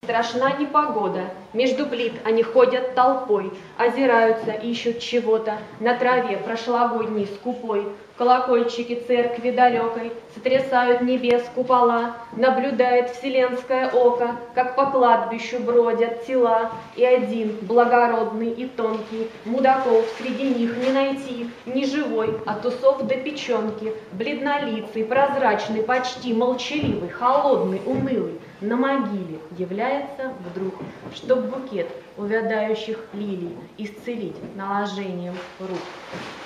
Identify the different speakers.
Speaker 1: Страшна непогода, между плит они ходят толпой, озираются, ищут чего-то, на траве прошлогодней скупой. Колокольчики церкви далекой сотрясают небес купола, наблюдает вселенское око, как по кладбищу бродят тела, и один, благородный и тонкий, мудаков среди них не найти, не живой, от усов до печенки, бледнолицый, прозрачный, почти молчаливый, холодный, унылый, на могиле является вдруг, чтоб букет увядающих лилий исцелить наложением рук.